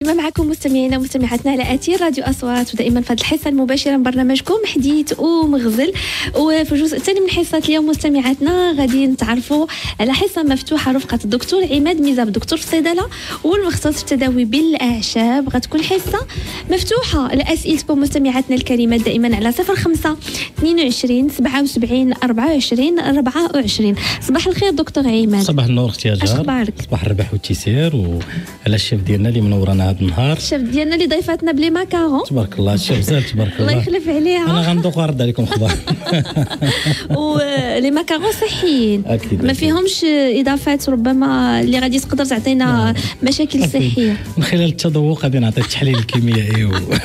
دائما معكم مستمعينا ومستمعاتنا على اثير راديو اصوات، ودائما في هذه الحصه المباشره من برنامجكم حديث ومغزل. وفي الجزء الثاني من حصه اليوم مستمعاتنا غادي نتعرفوا على حصه مفتوحه رفقه الدكتور عماد ميزاب، دكتور في الصيدله والمختص في التداوي بالاعشاب. غتكون حصه مفتوحه لاسئلتكم مستمعاتنا الكريمات دائما على 05 22 77 24 24. صباح الخير دكتور عماد. صباح النور اختي هاجر. اخبارك؟ صباح الربح والتيسير وعلى الشيف ديالنا اللي منورنا هذا النهار. الشيف ديالنا اللي ضيفاتنا بلي ماكارون. تبارك الله الشيف زال تبارك الله. الله يخلف عليها. انا غندوق ونرد عليكم خبار. ولي ماكارون صحيين اكيد ما فيهمش اضافات ربما اللي غادي تقدر تعطينا مشاكل صحيه. من خلال التذوق غادي نعطي التحليل الكيميائي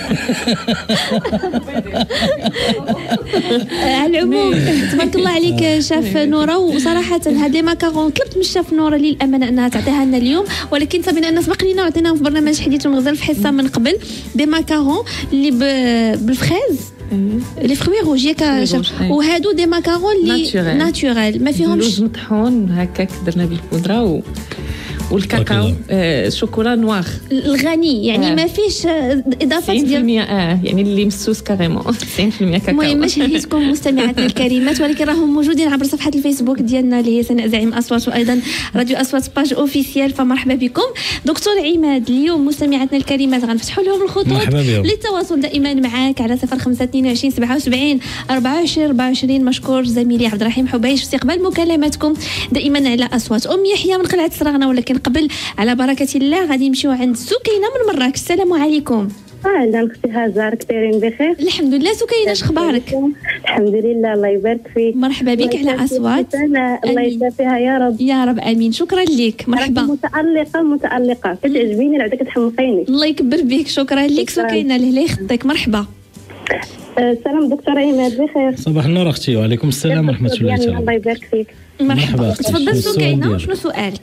على العموم تبارك الله عليك شاف نوره. وصراحه هاد لي ماكارون طلبت من الشاف نوره للامانه انها تعطيها لنا اليوم، ولكن صابنا ان سبق لينا وعطيناهم في برنامج حديث ومغزل في حصه من قبل دي ماكارون اللي بالفخاز لي فروي روج ياك. وهادو دي ماكارون اللي ناتورال ما فيهمش لوز مطحون هكاك درنا بالبودره والكاكاو شوكولا نوار الغني يعني ما فيش اضافات ديال يعني اللي مسوس كاريمون 90% كاكاو. المهم ماشي حديثكم مستمعاتنا الكريمات، ولكن راهم موجودين عبر صفحه الفيسبوك ديالنا اللي هي سناء زعيم اصوات، وايضا راديو اصوات باج اوفيسيال. فمرحبا بكم دكتور عماد. اليوم مستمعاتنا الكريمات غنفتحوا لهم الخطوط للتواصل دائما معاك على 05 22 77 24 24. مشكور زميلي عبد الرحيم حبيش في استقبال مكالماتكم دائما على اصوات. يحيى من قلعه صراغنا، ولكن قبل على بركه الله غادي نمشيو عند سكينه من مراكش. السلام عليكم. اهلا اختي هاجر، كثيرين بخير؟ الحمد لله. سكينه اش اخبارك؟ الحمد لله الله يبارك فيك. مرحبا بك على اصوات. الله يشافيها يا رب يا رب امين. شكرا لك. مرحبا. متألقة كتعجبيني العاده كتحمقيني. الله يكبر بك. شكرا لك سكينه الله يخطيك. مرحبا. السلام دكتور عماد بخير؟ صباح النور اختي. وعليكم السلام ورحمه الله تعالى. الله يبارك فيك. مرحبا. تفضل سكينه شنو سؤالك؟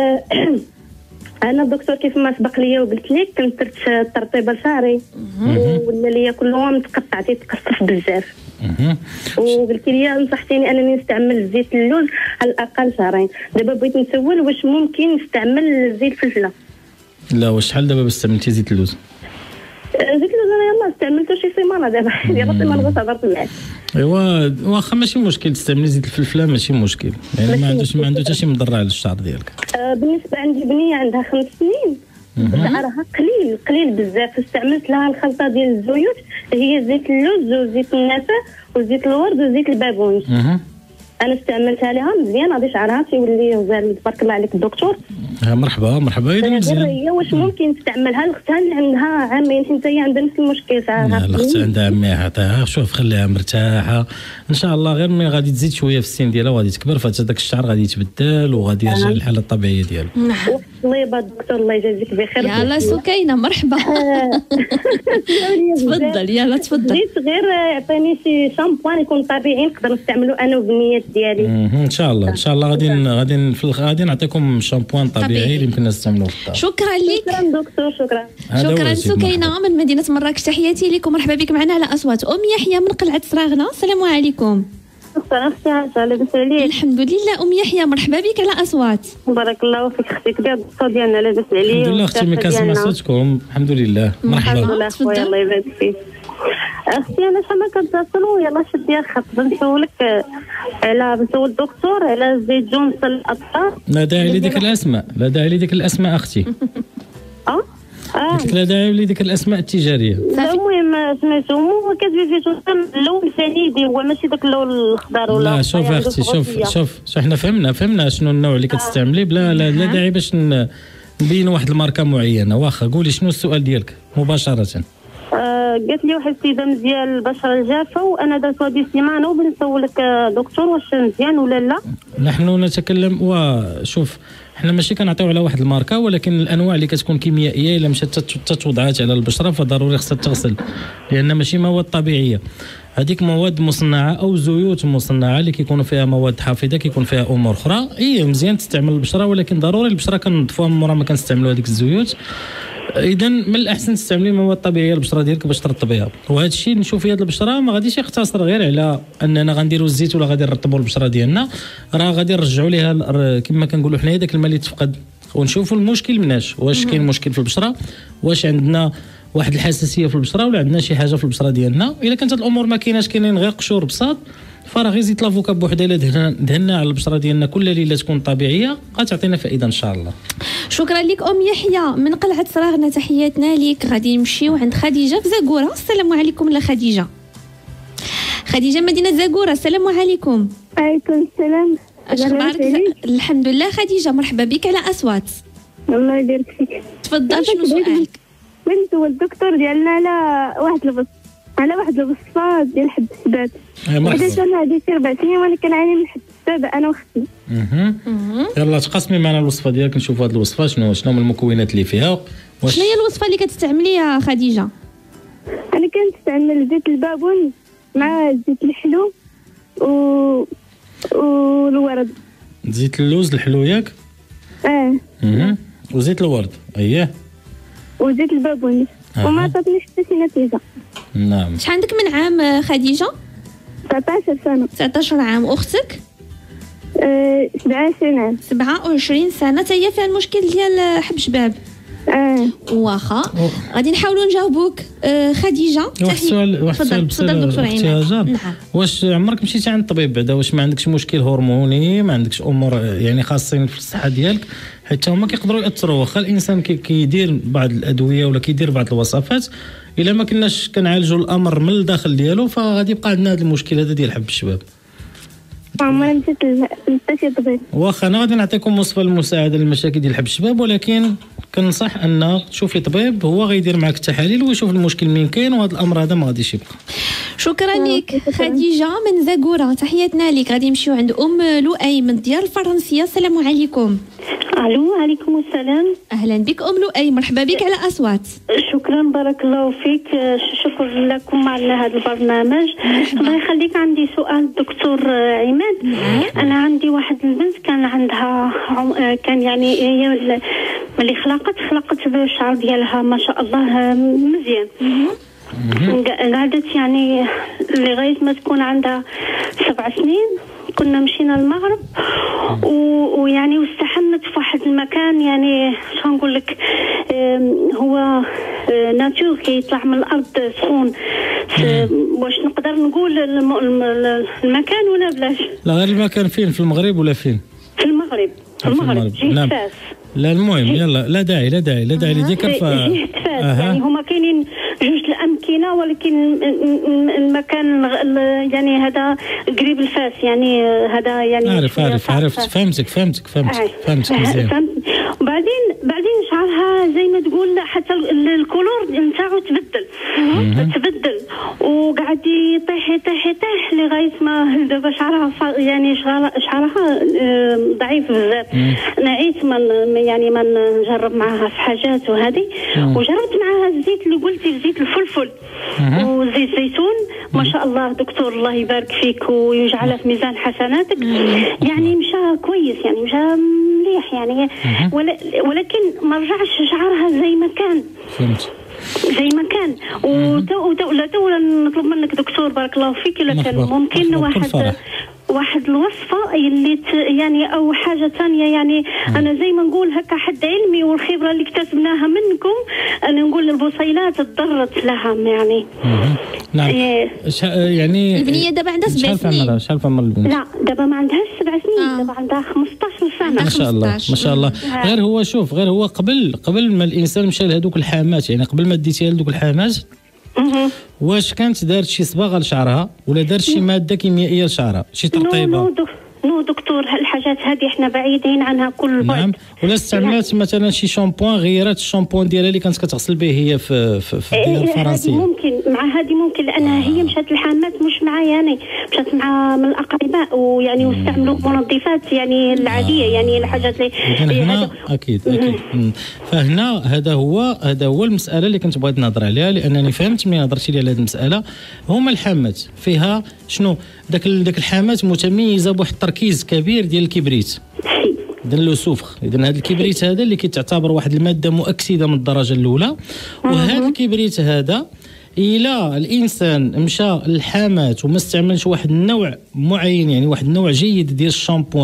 انا الدكتور كيف ما سبق لي وقلت لك كنت درت ترطيب لشعري ولا ليا كل يوم تقطع تيتقصف بزاف، وقلت لي نصحتيني انني نستعمل زيت اللوز على الاقل شهرين. دابا بغيت نسول واش ممكن نستعمل زيت الفلفله؟ لا واش شحال دابا استعملتي زيت اللوز؟ زيت اللوز انا يلاه استعملته شي سيمانه دابا ديال السيمانه بغيت هضرت معاك. ايوا واخا ماشي مشكل تستعملي زيت الفلفله ماشي مشكل، يعني ما عنده حتى شي مضره على الشعر ديالك. بالنسبه عندي بنيه عندها 5 سنين شعرها قليل بزاف، استعملت لها الخلطه ديال الزيوت هي زيت اللوز وزيت النافع وزيت الورد وزيت البابونج. انا استعملتها لها مزيان غادي شعرها تيولي زال تبارك الله عليك الدكتور. مرحبا اذا مزيان. هي واش ممكن نستعملها لاختها اللي عندها عامين حيت هي عندها نفس المشكل شعرها؟ الاخت عندها عامين عطيها شوف خليها مرتاحه ان شاء الله، غير ملي غادي تزيد شويه في السن ديالها وغادي تكبر فحتى داك الشعر غادي يتبدل وغادي يرجع للحاله الطبيعيه ديالو. طليبه الدكتور الله يجازيك بخير. يلا سكينه مرحبا. تفضل يلا تفضل. بغيت غير يعطيني شي شامبوان يكون طبيعي نقدر نستعملو انا وبنيات ديالي. ان شاء الله غادي نعطيكم شامبوان طبيعي اللي يمكن نستعملوه في الدار. شكرا لك. شكرا دكتور. شكرا سكينه من مدينه مراكش. تحياتي لكم. مرحبا بك معنا على اصوات. يحيى من قلعه صراغنا. السلام عليكم. لاباس عليك؟ الحمد لله. يحيى مرحبا بك على اصوات. بارك الله فيك اختي. كبير الصوت ديالنا لاباس عليك؟ الحمد لله اختي ملي كنسمع صوتكم الحمد لله. مرحبا. الحمد لله خويا الله يبارك فيك. اختي انا شحال ما كنتصلوا يلاه شدي الخط نسولك نسول الدكتور على زيت جونس للاطفال. لا داعي لديك الاسماء اختي. قلت لا داعي لديك الاسماء التجاريه. المهم سميتو كتجي فيه اللون الفريدي هو ماشي داك اللون الخضر ولا. لا شوف اختي شوف حنا فهمنا شنو النوع اللي كتستعملي. لا داعي باش نبين واحد الماركه معينه. واخا قولي شنو السؤال ديالك مباشره. قالت لي واحد السيده مزيان البشره الجافه وانا درت هذه السيمانه وبنسولك دكتور واش مزيان ولا لا. نحن نتكلم وشوف حنا ماشي كنعطيو على واحد الماركه، ولكن الانواع اللي كتكون كيميائيه الا مشات تتوضعات على البشره فضروري خصها تغسل، لان ماشي مواد طبيعيه. هذيك مواد مصنعه او زيوت مصنعه اللي كيكونوا فيها مواد حافظه كيكون فيها امور اخرى. مزيان تستعمل البشره، ولكن ضروري البشره كنضفوها من مورا ما كنستعملوا هذيك الزيوت. اذا من الاحسن تستعملي مواد طبيعيه البشره ديالك باش ترطبيها. وهذا الشيء نشوف هذه البشره ما غاديش يقتصر غير على اننا غنديروا الزيت ولا غادي نرطبوا البشره ديالنا، راه غادي نرجعوا ليها كما كنقولوا حنايا داك الماء اللي تفقد ونشوفوا المشكل مناش، واش كاين مشكل في البشره، واش عندنا واحد الحساسيه في البشره ولا عندنا شي حاجه في البشره ديالنا. الا كانت الامور ما كايناش، كاينين غير قشور بساط، فراه غير زيت لافوكا بوحده الا دهنا على البشره ديالنا كل ليله تكون طبيعيه غتعطينا فائده ان شاء الله. شكرا لك ام يحيى من قلعه صراغنا، تحياتنا لك. غادي نمشيو عند خديجه في زاكوره. السلام عليكم لا خديجه. خديجه مدينه زاكوره، السلام عليكم. عليكم السلام. اخبارك؟ الحمد لله خديجه، مرحبا بك على اصوات. الله يبارك فيك. تفضل، شنو سؤالك؟ بنت والدكتور ديالنا على واحد الوصفه ديال حب السبات. حيت انا هادي 4 سنين وانا كنعاني من حب السبات انا واختي. يلا تقسمي معنا الوصفه ديالك نشوفوا هاد الوصفه شنو هما المكونات اللي فيها. شنو هي الوصفه اللي كتستعمليها خديجه؟ انا كنستعمل زيت البابون مع زيت الحلو والورد. زيت اللوز الحلو ياك؟ وزيت الورد اييه، وزيت البابون. وما عطاتنيش حتى شي نتيجه. نعم. شحال عندك من عام خديجه؟ 19 سنه. 19 عام. واختك؟ 27 عام. 27 سنه. حتى هي فيها المشكل ديال حب شباب. واخا غادي نحاولوا نجاوبوك خديجه. واحد السؤال تفضل دكتور عماد. نعم. واش عمرك مشيتي عند الطبيب بعدا؟ واش ما عندكش مشكل هرموني، ما عندكش امور يعني خاصين في الصحه ديالك؟ حيت هما كيقدروا ياثروا. واخا الانسان كيدير بعض الادويه ولا كيدير بعض الوصفات، الا ما كناش كنعالجوا الامر من الداخل ديالو فغادي يبقى عندنا هذا المشكل هذا ديال حب الشباب. عمري مشيت لشي طبيب. واخا انا غادي نعطيكم وصفه المساعده للمشاكل ديال حب الشباب، ولكن كنصح ان تشوفي طبيب هو غيدير معك التحاليل ويشوف المشكل منين كاين، وهذا الامر هذا ما غاديش يبقى. شكرا لك خديجه من زاكوره، تحياتنا لك. غادي نمشيو عند ام لؤي من الديار الفرنسيه. السلام عليكم. الو. عليكم السلام. اهلا بك ام لؤي، مرحبا بك على اصوات. شكرا بارك الله فيك. شكرا لكم على هذا البرنامج. الله يخليك. عندي سؤال دكتور عماد. انا عندي واحد البنت كان عندها كان يعني هي ملي خلقت الشعر ديالها ما شاء الله مزيان. قعدت يعني لغايه ما تكون عندها 7 سنين. كنا مشينا المغرب ويعني واستحمت في واحد المكان، يعني شو نقول لك، هو ناتور كيطلع من الارض سخون. واش نقدر نقول المكان ولا بلاش؟ لا غير المكان. فين؟ في المغرب ولا فين؟ في المغرب. نعم. فاس. لا المهم يلا لا داعي لذكر. يعني هما كاينين 2 الامكنه، ولكن المكان يعني هذا قريب الفاس، يعني هذا يعني عرفت فهمتك مزيان. بعدين شعرها زي ما تقول حتى الكولور نتاعو تبدل وقعد يطيح لغايه ما دابا شعرها يعني شعرها ضعيف بزاف. انا عيت ما نجرب معها في حاجات وهذه، وجربت معها الزيت اللي قلتي، زيت الفلفل وزيت زيتون. ما شاء الله دكتور الله يبارك فيك ويجعلها في ميزان حسناتك. يعني مشى كويس، يعني مشى مليح يعني. ولكن ما رجعش شعرها زي ما كان. فهمت. زي ما كان. ولا نطلب منك دكتور بارك الله فيك الا كان ممكن واحد الوصفه اللي يعني او حاجه ثانيه. يعني انا زي ما نقول هكا حد علمي والخبره اللي اكتسبناها منكم، انا نقول البصيلات تضرت لها يعني. نعم. يعني البنيه دابا عندها 7 سنين. شحال في عمر البنت؟ لا دابا ما عندهاش 7 سنين. دابا عندها 15 سنه. ما شاء الله. غير هو قبل ما الانسان مشى لهذوك الحامات، يعني قبل ما ديتيها لهذوك الحامات، واش كانت دارت شي صباغه لشعرها ولا دارت شي ماده كيميائيه لشعرها، شي ترطيبه؟ نو دكتور، الحاجات هذه احنا بعيدين عنها كل بعد. نعم. ولا استعملت مثلا شي شامبوان، غيرت الشامبوان ديالها اللي كانت كتغسل به هي في الديار الفرنسيه؟ ممكن مع هذه ممكن، لانها هي مشات الحامات مش معايا انا، مشات مع من الاقرباء ويعني واستعملوا منظفات يعني العاديه يعني الحاجات اللي هنا اكيد. فهنا هذا هو المساله اللي كنت بغيت نهضر عليها، لانني فهمت ملي هضرتي لي على هذه المساله. هما الحامات فيها شنو؟ داك الحامات متميزه بواحد التركيز كبير ديال الكبريت، اذا لو سوفر. اذا هذا الكبريت هذا اللي كيتعتبر واحد الماده مؤكسده من الدرجه الاولى. وهذا الكبريت هذا الى الانسان مشى للحامات وما استعملش واحد النوع معين، يعني واحد النوع جيد ديال الشامبوان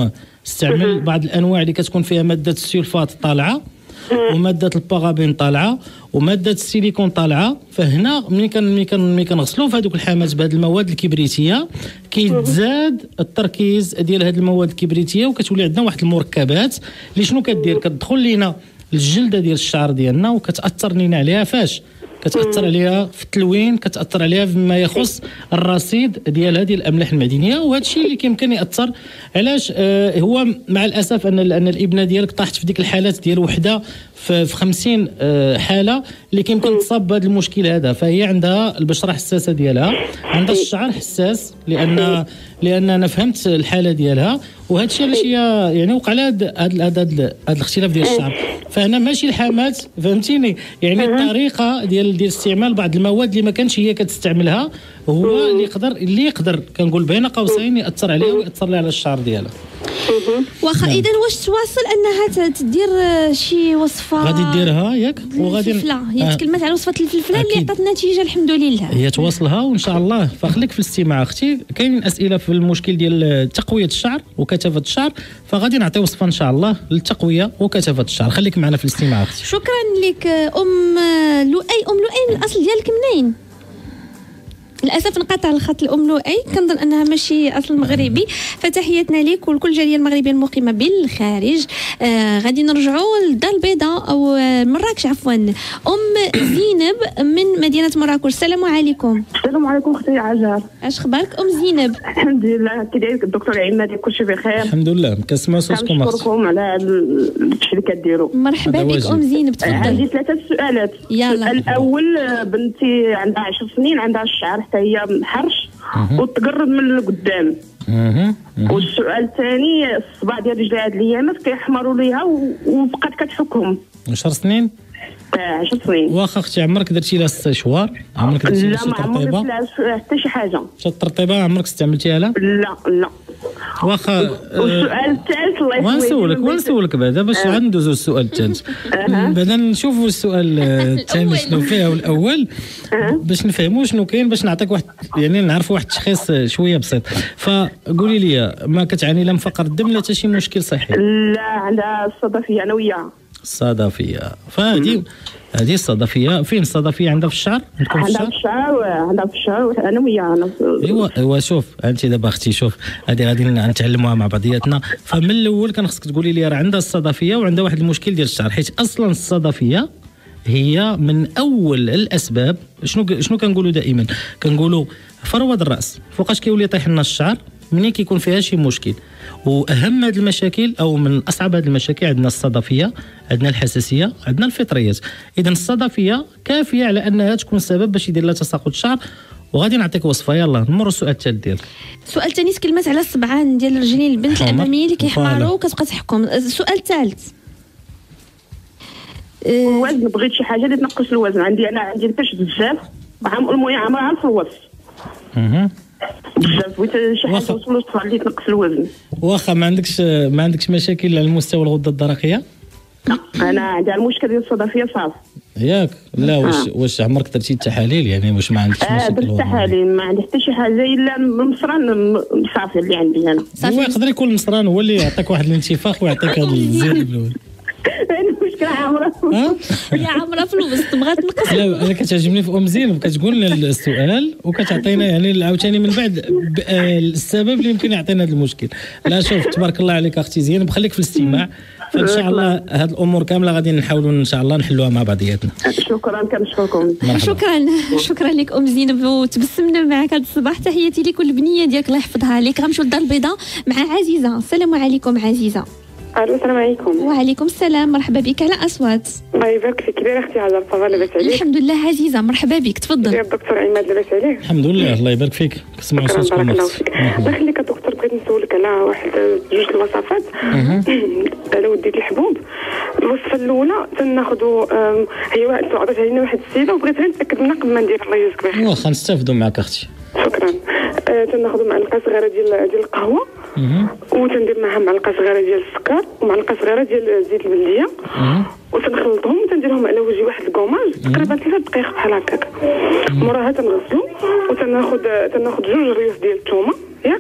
استعمل بعض الانواع اللي كتكون فيها ماده السلفات طالعه وماده البارابين طالعه وماده السيليكون طالعه. فهنا ملي كنغسلوا في هذوك الحامات بهذه المواد الكبريتيه كيتزاد التركيز ديال هذه المواد الكبريتيه وكتولي عندنا واحد المركبات اللي شنو كدير كتدخل لينا الجلده ديال الشعر ديالنا وكتاثر لينا عليها. فاش كتاثر عليها في التلوين، كتاثر عليها فيما يخص الرصيد ديال هذه الاملاح المعدنيه. وهذا الشيء اللي كيمكن ياثر. علاش هو مع الاسف ان الابنه ديالك طاحت في ديك الحالات ديال وحده في 50 حاله اللي كيمكن تصاب بهذا المشكل هذا. فهي عندها البشره حساسه ديالها، عندها الشعر حساس، لان انا فهمت الحاله ديالها. وهذا الشيء علاش هي يعني وقع لها هذا الاختلاف ديال الشعر. فهنا ماشي الحامات، فهمتيني، يعني الطريقه ديال استعمال بعض المواد اللي ما كانش هي كتستعملها هو اللي يقدر كنقول بين قوسين ياثر عليها وياثر لها على الشعر ديالها. واخا اذا واش تواصل انها تدير شي وصفه غادي ديرها ياك وغادي هي تكلمت على وصفه الفلفله اللي عطات نتيجه الحمد لله. هي توصلها وان شاء الله. فخليك في الاستماع اختي. كاينين اسئله في المشكل ديال تقويه الشعر وكثافه الشعر، فغادي نعطي وصفه ان شاء الله للتقويه وكثافه الشعر. خليك معنا في الاستماع اختي. شكرا لك ام لؤي. الاصل ديالك منين؟ للاسف انقطع الخط الام لؤي، كنظن انها ماشي اصل مغربي. فتحياتنا ليك ولكل الجاليه المغربيه المقيمه بالخارج. غادي نرجعوا للدار البيضاء او مراكش عفوا. ام زينب من مدينه مراكش. السلام عليكم. السلام عليكم اختي عجار. اش اخبارك ام زينب؟ الحمد لله. كي دايرك الدكتور عماد؟ كلشي بخير الحمد لله. كنسمعوا صوتكم اختي. كنشكركم على الشيء اللي كديروا. مرحبا بك ام زينب، تفضل. عندي 3 سؤالات. السؤال الاول، بنتي عندها 10 سنين، عندها الشعر حتى هي محرش وتقرب من القدام. والسؤال الثاني، الصباع ديال رجليها هاد الايامات كيحمروا ليها وبقات كتحكهم. 10 سنين؟ 10 سنين. واخا اختي عمرك درتي لها استشوار؟ عمرك درتي لها شي ترطيبه؟ لا، ما عمرك حتى شي حاجه. شي ترطيبه عمرك استعملتيها لها؟ لا. واخا. والسؤال الثالث، الله يسلمك. ونسولك بعدا باش غندوزو للسؤال الثالث. بعدا نشوفوا السؤال الثاني شنو فيه والاول باش نفهموا شنو كاين، باش نعطيك واحد يعني نعرفوا واحد التشخيص شويه بسيط. فقولي لي، ما كتعاني لا من فقر الدم لا حتى شي مشكل صحي؟ لا، عندها الصدفيه انا وياها. الصدفيه. فهذه الصدفيه فين؟ الصدفيه عندها في الشعر؟ عندكم في الشعر؟ عندها في الشعر انا وياها. ايوا شوف انت دابا اختي، شوف هذه غادي نتعلموها مع بعضياتنا. فمن الاول كان خصك تقولي لي راه عندها الصدفيه وعندها واحد المشكل ديال الشعر، حيت اصلا الصدفيه هي من اول الاسباب. شنو كنقولوا دائما؟ كنقولوا فروه الراس فوقاش كيولي يطيح لنا الشعر منين كيكون فيها شي مشكل. واهم هذه المشاكل او من اصعب هذه المشاكل عندنا الصدفيه، عندنا الحساسيه، عندنا الفطريات. اذا الصدفيه كافيه على انها تكون سبب باش يدير لها تساقط الشعر. وغادي نعطيك وصفه. يلا نمروا السؤال الثالث ديالك. السؤال الثاني تكلمت على الصبعان ديال الرجلين البنت الاماميه اللي كيحمروا وكتبقى تحكم. السؤال الثالث، الوزن. بغيت شي حاجه اللي تنقص الوزن. عندي الكرش بزاف، المهم عامره في الوسط بزاف. بغيت شي حاجه توصل اللي تنقص الوزن. واخا ما عندكش مشاكل على المستوى الغده الدرقيه؟ انا عندي المشكل ديال الصدفيه صافي ياك. لا واش عمرك درتي التحاليل يعني؟ واش ما عندكش مشاكل؟ درت التحاليل، ما عندي حتى شي حاجه الا المصران صافي اللي عندي انا. هو يقدر يكون المصران هو اللي يعطيك واحد الانتفاخ ويعطيك هذا الزياده بالاول. المشكله عامره هي عامره في الوسط، بغات تنقص. لا انا كتعجبني في ام زينب كتقول لنا السؤال وكتعطينا يعني عاوتاني من بعد السبب اللي يمكن يعطينا هذا المشكل. لا شوف تبارك الله عليك اختي زينب، خليك في الاستماع. فان شاء الله هذه الامور كامله غادي نحاولوا ان شاء الله نحلوها مع بعضياتنا. شكرا، كنشكركم. شكرا لك ام زينب، وتبسمنا معك هذا الصباح. تحياتي لك والبنيه ديالك الله يحفظها لك. غنمشيو للدار البيضاء مع عزيزه. السلام عليكم عزيزه. السلام عليكم. وعليكم السلام، مرحبا بك. على اصوات. الله يبارك فيك. كي اختي عزه؟ صافا لاباس عليك؟ الحمد لله عزيزه، مرحبا بك. تفضل. يا الدكتور عماد لاباس عليك؟ الحمد لله الله يبارك فيك. كنسمعوا صوتكم. الله يخليك الدكتور. بغيت نسولك على واحد 2 الوصفات على وديت الحبوب. الوصفه الاولى تناخذوا هي واحد عطاتها لنا واحد السيده وبغيت نتاكد منها قبل ما ندير. الله يجزيك بخير. واخا نستافدوا معك اختي. شكرا. تناخذوا معلقه صغيره ديال القهوه، وتندير معها معلقه صغيره ديال السكر ومعلقه صغيره ديال زيت البلديه، وتنخلطهم وتنديرهم على وجه واحد الكوماج تقريبا 3 دقائق بحال هكاك. موراها تنغسلو وتناخذ 2 ريوس ديال الثومه ياك،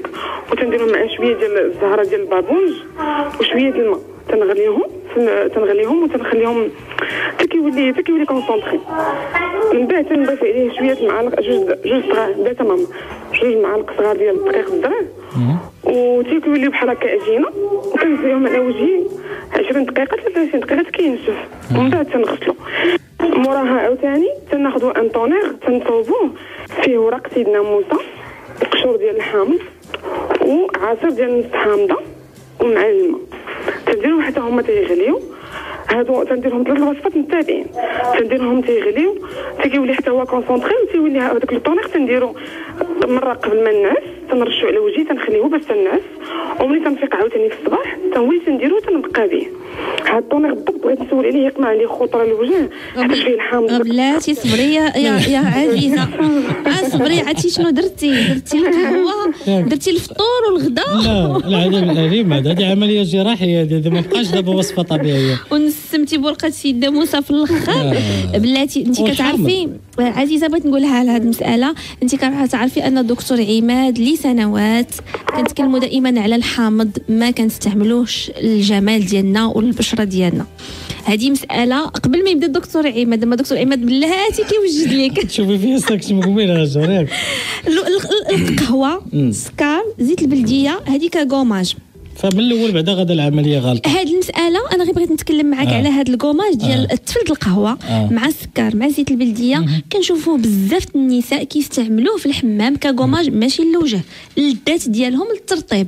وتنديرهم مع شويه ديال الزهره ديال البابونج وشويه ديال الماء، تنغليهم وتنخليهم حتى كيولي كونسونطري. من بعد تنضيف عليه شويه معالق جوج صغار تمام 2 معالق صغار ديال الدقيق الدرار وتيكيوليو بحال هكا عجينه، وكنزيهم على وجهي 20 دقيقه 30 دقيقه كينشف، ومن بعد تنغسلو. موراها عاوتاني تناخذوا ان طونير تنصوبوه فيه ورق سيدنا موسى وقشور ديال الحامض وعصير ديال نص حامضه ومع الماء، تنديرهم حتى هما تيغليو. هادو تنديرهم 3 وصفات متتابعين، تنديرهم تيغليو تيولي حتى هو كونسونطري، وتيولي هذاك الطونيق تنديرو مره قبل ما ننعس، تنرشو على وجهي تنخليه باش تنعس، وملي تنفيق عاوتاني في الصباح تنولي تنديرو تنبقى به. هاد الطونيق بالضبط بغيت نسول عليه يقمع عليه خطره الوجه حيت فيه الحامض. بلاتي صبري يا عزيزه، صبري عرفتي شنو درتي القهوه، درتي الفطور والغداء. لا العذاب الاليم هذه عمليه جراحيه، هذه ما بقاش دابا وصفه طبيعيه. ونسمتي بورقه سيدنا موسى في الاخر. بلاتي انت كتعرفي عزيزه، بغيت نقولها على هذه المساله، انت كتعرفي ان الدكتور عماد لسنوات كنتكلموا دائما على الحامض، ما كنستعملوش الجمال ديالنا والبشره ديالنا. هذه مساله قبل ما يبدا الدكتور عماد، لما الدكتور عماد بلاتي كيوجد لك تشوفي فيها ساكت مقبله هاجر القهوه، السكر، زيت البلديه، هذيك كوماج. فمن الاول بعدا غدا العمليه غلطه. هذه المساله انا غير بغيت نتكلم معك على هذا الكوماج ديال تفلت القهوه مع السكر مع زيت البلديه. كنشوفوا بزاف النساء كيستعملوه في الحمام ككوماج، ماشي للوجه، للذات ديالهم للترطيب.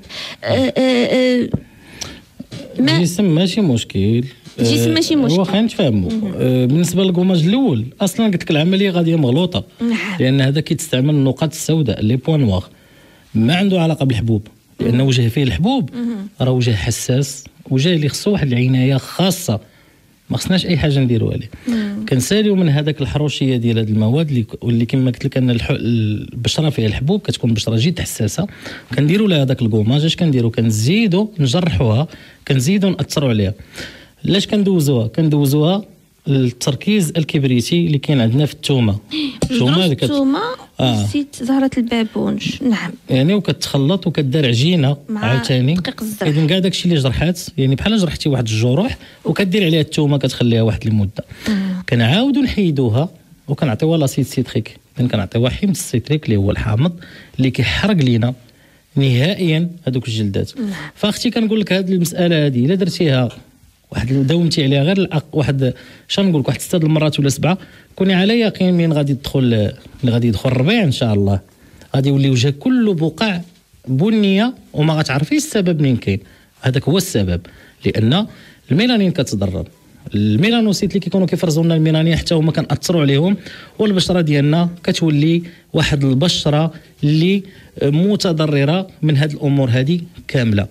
الجسم ماشي مشكل، الجسم ماشي مشكل، واخا نتفاهموا. بالنسبه للكوماج الاول اصلا قلت لك العمليه غاديه مغلوطه، لان هذا كيتستعمل النقاط السوداء لي بوان نوار، ما عنده علاقه بالحبوب، لان وجه فيه الحبوب راه وجه حساس، وجه اللي خصو واحد العنايه خاصه، ما خصناش اي حاجه نديروا عليه. كنساليو من هذاك الحروشيه ديال هذه المواد اللي كما قلت لك ان البشره فيها الحبوب، كتكون بشره جد حساسه. كنديروا لها هذاك الكوماج، اش كنديروا؟ كنزيدوا نجرحوها، كنزيدوا ناثروا عليها. علاش كندوزوها التركيز الكبريتي اللي كاين عندنا في الثومه. الثومه نسيت زهره البابونج، نعم، يعني وكتخلط وكدار عجينه عاوتاني. اذا كاع داكشي اللي جرحات، يعني بحال جرحتي واحد الجروح وكدير عليها الثومه كتخليها واحد المده. كنعاودوا نحيدوها وكنعطيوها لاسيد سيتريك، كنعطيوها حمض السيتريك اللي هو الحامض اللي كيحرق لينا نهائيا هذوك الجلدات. فاختي كنقول لك هذه المساله هذه الا درتيها واحد داومتي عليها غير واحد شنو نقول لك واحد 6 المرات ولا 7، كوني على يقين من غادي يدخل الربيع ان شاء الله غادي يولي وجهك كله بقع بنيه وما غتعرفيش السبب منين كاين. هذاك هو السبب، لان الميلانين كتضرر، الميلانوسيت اللي كيكونوا كيفرزوا لنا الميلانين حتى هما كنأثروا عليهم، والبشره ديالنا كتولي واحد البشره اللي متضرره من هاد الامور هذه كامله.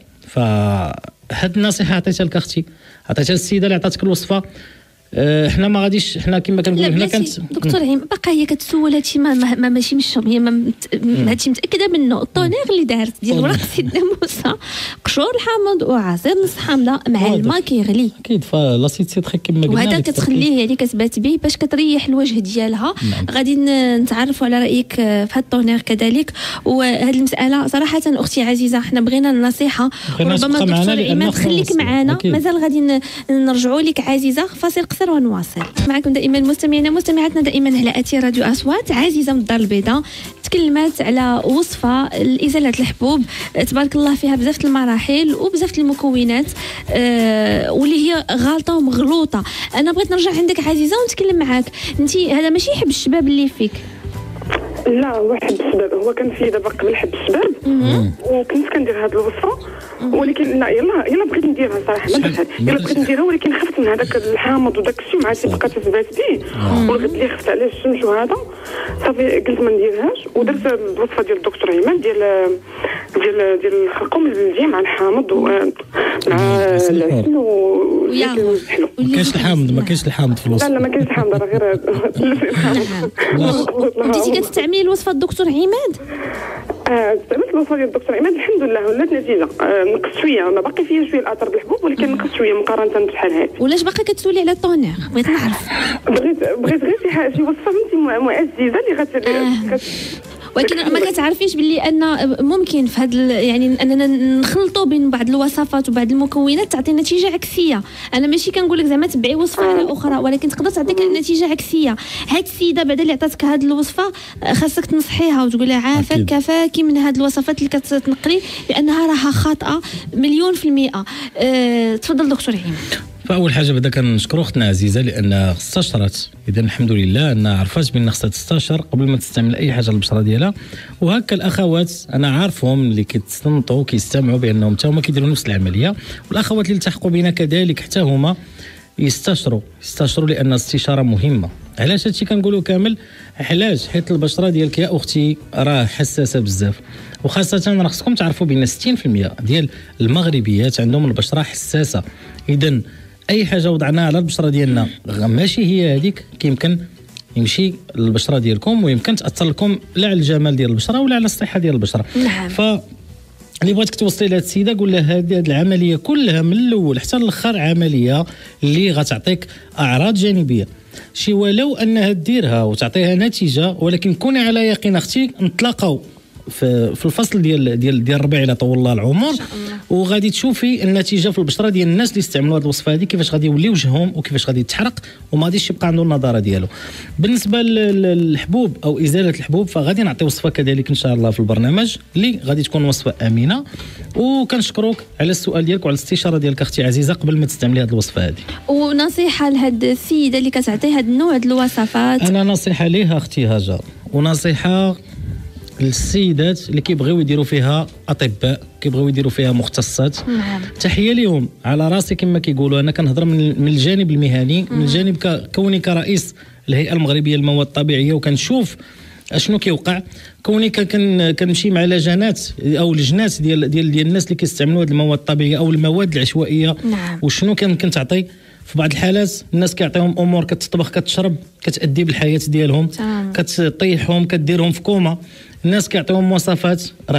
فهاد النصيحه عطيتها لك اختي، عطيتها للسيده اللي عطاتك الوصفه. حنا ما غاديش، حنا كما كنقول هنا كانت دكتور عيم باقا هي كتسول هادشي ماشي من الشرب، هي هادشي متاكده منه. الطونيغ اللي دارت ديال ورق سيدنا موسى، قشور الحامض وعصير نص حامضه مع الماء كيغلي اكيد، فلاسيت سيتريك كما قلنا، وهذا كتخليه يعني كتبات به باش كتريح الوجه ديالها. غادي نتعرفوا على رايك في هاد الطونيغ كذلك. وهاد المساله صراحه اختي عزيزه حنا بغينا النصيحه، وربما الدكتور عماد خليك معنا، مازال غادي نرجعوا لك عزيزه. فاصل قصير ونواصل معكم دائما مستمعينا مستمعاتنا دائما على اثير راديو اصوات. عزيزه من الدار البيضاء تكلمات على وصفه لازاله الحبوب، تبارك الله فيها بزاف المراحل وبزاف المكونات واللي هي غالطه ومغلوطه. انا بغيت نرجع عندك عزيزه ونتكلم معاك، انت هذا ماشي حب الشباب اللي فيك؟ لا، هو حب الشباب، هو كان فيه دابا قبل حب الشباب وكنت كندير هذه الوصفه، ولكن لا يلا بغيت نديرها صراحه، ما درتها، يلا بغيت نديرها ولكن خفت من هذاك الحامض وداك الشيء، مع تبقى تثبات به والغد اللي خفت عليه الشمس وهذا صافي قلت ما نديرهاش. ودرت الوصفه ديال الدكتور عماد ديال الخرقوم البلدي مع الحامض ومع العسل والحلو. ما كاينش الحامض، ما كاينش الحامض في الوصفه. لا ما كاينش الحامض، راه غير انت كتستعملي الوصفه الدكتور عماد؟ استعملت الوصفه ديال الدكتور عماد الحمد لله ولات نتيجه. نقص شويه، انا باقي فيها شويه الاثر بالحبوب ولكن نقص شويه مقارنه بشحال هذه. ولاش باقي كتسولي على الطونيغ؟ بغيت نعرف. بغيت غير شي وصفه فهمتي معززه اللي ولكن ما كتعرفيش باللي ان ممكن في هذا يعني اننا نخلطوا بين بعض الوصفات وبعض المكونات تعطي نتيجه عكسيه. انا ماشي كنقول لك زعما تبعي وصفه على اخرى، ولكن تقدر تعطيك نتيجه عكسيه. هاد السيده بعدا اللي عطاتك هاد الوصفه خاصك تنصحيها وتقول لها عافاك كفاكي من هاد الوصفات اللي كتنقلي لانها راها خاطئه 100%. تفضل دكتور عيماد. فاول حاجه بدا كنشكروا اختنا عزيزه لان استشرت، اذا الحمد لله انها عرفات بان خصها تستشر قبل ما تستعمل اي حاجه للبشره ديالها. وهكا الاخوات انا عارفهم اللي كيتصنتوا كيستمعوا بانهم حتى هما كيديروا نفس العمليه، والاخوات اللي التحقوا بنا كذلك حتى هما يستشروا لان الاستشاره مهمه. علاش هادشي كنقولوا كامل؟ علاش؟ حيت البشره ديالك يا اختي راه حساسه بزاف، وخاصه راه خصكم تعرفوا بان 60% ديال المغربيات عندهم البشره حساسه. اذا اي حاجه وضعناها على البشره ديالنا ماشي هي هذيك كيمكن يمشي للبشره ديالكم ويمكن تاثر لكم لا على الجمال ديال البشره ولا على الصحه ديال البشره. نعم. اللي بغيتك توصلي لهاد السيده قول لها هذه العمليه كلها من الاول حتى الاخر عمليه اللي غتعطيك اعراض جانبيه، شي ولو انها ديرها وتعطيها نتيجه، ولكن كوني على يقين اختي نتلاقاو في الفصل ديال الربيع الى طول الله العمر، وغادي تشوفي النتيجه في البشره ديال الناس اللي استعملوا هذه الوصفه هذه كيفاش غادي يولي وجههم وكيفاش غادي يتحرق وما غاديش يبقى عنده النضاره ديالو. بالنسبه للحبوب او ازاله الحبوب فغادي نعطي وصفه كذلك ان شاء الله في البرنامج اللي غادي تكون وصفه امنه. وكنشكروك على السؤال ديالك وعلى الاستشاره ديالك اختي عزيزه قبل ما تستعملي هذه الوصفه هذه. ونصيحه لهاد السيده اللي كتعطي هاد النوع ديال الوصفات، انا نصيحه ليها اختي هاجر ونصيحه للسيدات اللي كيبغيو يديروا فيها اطباء، كيبغيو يديروا فيها مختصات. نعم. تحيه ليهم على راسي كما كيقولوا. انا كنهضر من الجانب المهني، من الجانب كوني كرئيس الهيئه المغربيه للمواد الطبيعيه وكنشوف اشنو كيوقع، كوني كنمشي مع لجنات او لجنات ديال الناس اللي كيستعملوا هذه المواد الطبيعيه او المواد العشوائيه. نعم. وشنو كنمكن تعطي في بعض الحالات الناس كيعطيهم امور كتطبخ كتشرب كتادي بالحياه ديالهم، كتطيحهم كديرهم في كوما. الناس كيعطيهم وصفات راه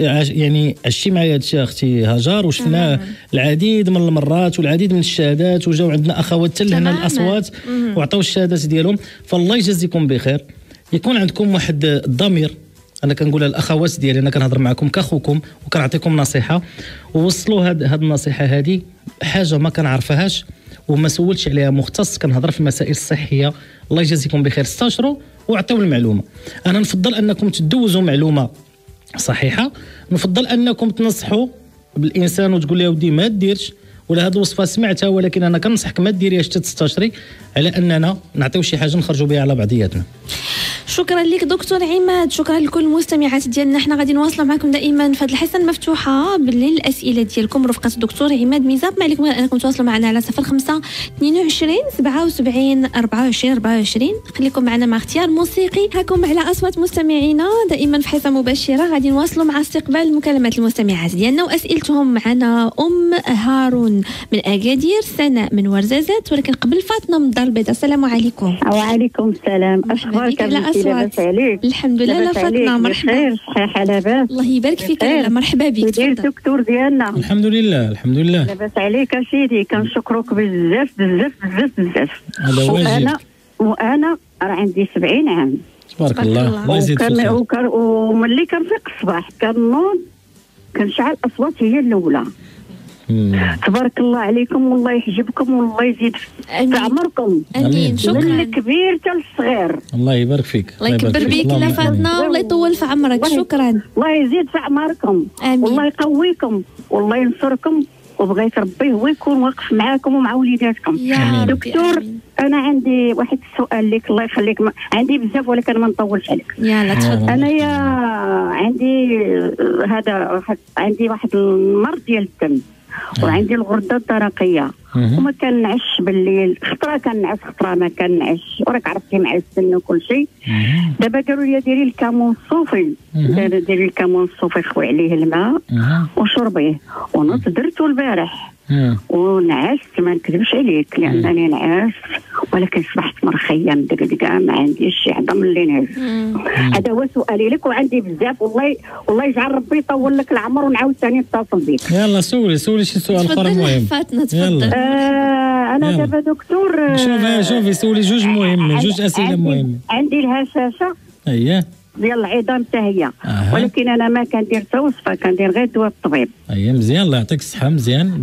يعني عشتي معايا هادشي اختي هاجر وشفناه العديد من المرات والعديد من الشهادات، وجاو عندنا اخوات حتى لهنا الاصوات وعطاو الشهادات ديالهم. فالله يجازيكم بخير، يكون عندكم واحد الضمير. انا كنقولها الاخوات ديالي، انا كنهضر معكم كاخوكم وكنعطيكم نصيحه، ووصلوا هاد النصيحه هذه حاجه ما كنعرفهاش وما سولتش عليها مختص، كنهضر في المسائل الصحيه. الله يجازيكم بخير، استشروا وعطيو المعلومه. انا نفضل انكم تدوزوا معلومه صحيحه، نفضل انكم تنصحوا بالانسان وتقول له ودي ما ديرش ولا هذه الوصفه سمعتها ولكن انا كنصحك ما ديريهاش تستشري، على اننا نعطيو شي حاجه نخرجوا بها على بعضياتنا. شكرا لك دكتور عماد، شكرا لكل المستمعات ديالنا. حنا غادي نواصلوا معكم دائما في هذه الحصه المفتوحه بالاسئله ديالكم رفقه الدكتور عماد ميزاب. ما عليكم غير انكم تواصلوا معنا على 05 22 77 24 24. خليكم معنا مع اختيار موسيقي. هاكم على اصوات مستمعينا دائما في حصه مباشره. غادي نواصلوا مع استقبال مكالمات المستمعات ديالنا واسئلتهم. معنا هارون من اكادير، سناء من ورزازات، ولكن قبل فاطمه من الدار البيضاء. السلام عليكم. وعليكم السلام. اخبارك لاباس عليك؟ الحمد لله. لا فاطمه مرحبا. بخير صحيحه لاباس؟ الله يبارك فيك. مرحبا بك. ديال الدكتور ديالنا الحمد لله الحمد لله. لاباس عليك سيدي؟ كنشكرك بزاف بزاف بزاف بزاف. هذا واجب. وانا راه عندي 70 عام تبارك الله. الله يزيد في الخير. وملي كنفيق الصباح كنوض كنشعل الاصوات هي الاولى. تبارك الله عليكم والله يحجبكم والله يزيد في عمركم. امين. شكرا. من الكبير حتى الصغير. الله يبارك فيك. الله يكبر بك لا فاطمه والله يطول في عمرك. شكرا. الله يزيد في عمركم. والله يقويكم والله ينصركم، وبغيت ربي هو يكون واقف معاكم ومع وليداتكم. يا دكتور انا عندي واحد السؤال لك الله يخليك. عندي بزاف ولكن ما نطولش عليك. يلا تفضل. انا عندي عندي واحد المرض ديال الدم وعندي الغرده الدرقيه وما كنعش بالليل. خطره كنعس خطره ما كنعش، وراك عرفتي مع السن وكل شيء. دابا قالوا لي ديري الكمون الصوفي، ديري الكمون الصوفي خوي عليه الماء وشربيه. ونوض درتو البارح ونعست ما نكذبش عليك لانني نعست، ولكن صبحت مرخيه مدقدقه ما عنديش شي عظم اللي نعس. هذا هو سؤالي لك وعندي بزاف. والله يجعل ربي يطول لك العمر ونعاود ثاني نتصل بك. يلا سولي شي سؤال اخر مهم. فاتنا تفضل. انا دابا دكتور شوفي سولي جوج اسئله مهمه. عندي الهشاشه. اييه. ديال العظام حتى هي. ولكن انا ما كندير حتى وصفه، كندير غير دواء الطبيب. مزيان، الله يعطيك الصحه. مزيان.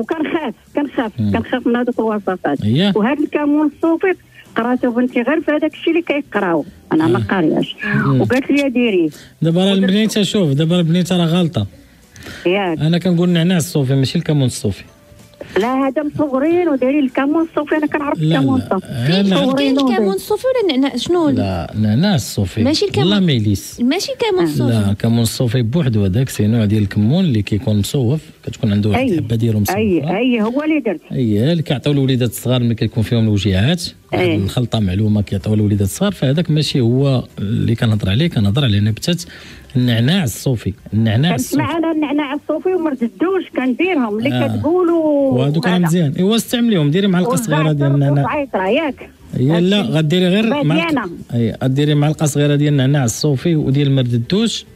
كنخاف من هذوك الوصفات. وهذا الكمون الصوفي قراته بنتي غير في هذاك الشيء اللي كيقراو، انا ما قارياش. وقالت لي ديريه. دابا البنيته، شوف دابا البنيته راه غالطه. انا كنقول النعناع الصوفي ماشي الكمون الصوفي. لا هذا مصغرين ودايرين الكمون الصوفي. انا كنعرف الكمون الصوفي. كاين الكمون الصوفي ولا النعناع؟ شنو؟ لا النعناع الصوفي ماشي الكمون. لا ميليس ماشي الكمون الصوفي. لا الكمون الصوفي بوحدو، هذاك سي نوع ديال الكمون اللي كيكون مصوف، كتكون عنده واحد الحبه ديالو مصوفه. اي هو اللي درت. اللي كيعطيو الوليدات الصغار ملي كيكون فيهم الوجيعات. الخلطه معلومه كيعطيوها الوليدات الصغار، فهذاك ماشي هو اللي كنهضر عليه. كنهضر على نبتات النعناع الصوفي. النعناع الصوفي كنسمع انا النعناع الصوفي ومرد الدوش كنديرهم اللي كتقولوا. وهذوك راه مزيان. ايوا استعمليهم، ديري معلقه صغيره ديال النعناع. ياك لا غديري غير معلقه. غديري معلقه صغيره ديال النعناع الصوفي وديال مرد الدوش